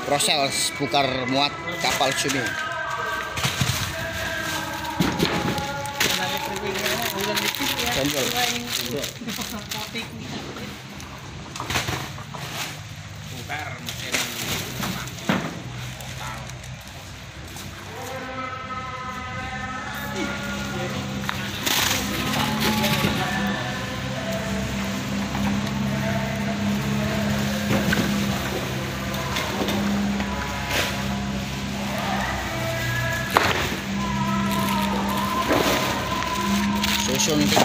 proses bongkar muat kapal sini. Senjol. Bongkar mesin total. Susun 3 1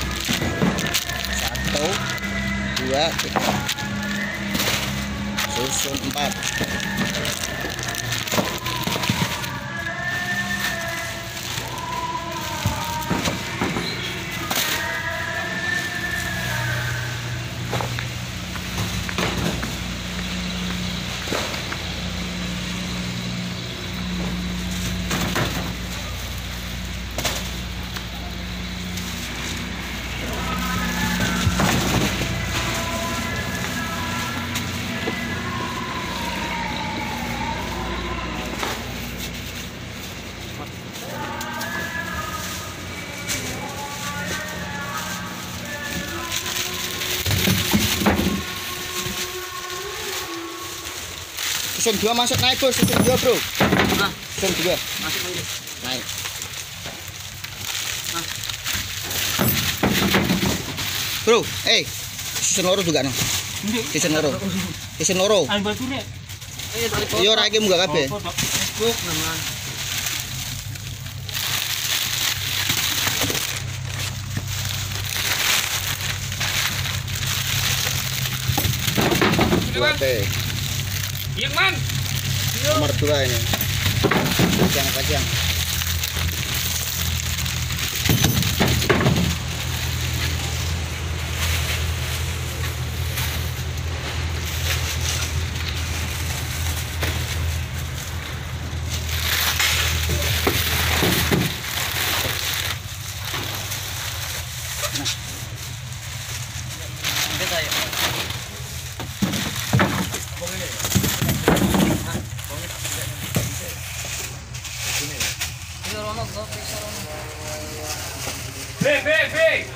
2 3 susun 4 susun 2 masuk naik bro, susun 2 bro. Nah, susun 2 masuk lagi. naik. Nah. Bro, susun loro juga no. Susun loro. Susun loro. Ayo batu nih. Yo ora iki munggah kabeh. Facebook nama. Oke. Yang man? Nomor 2 ini. Pajang. B.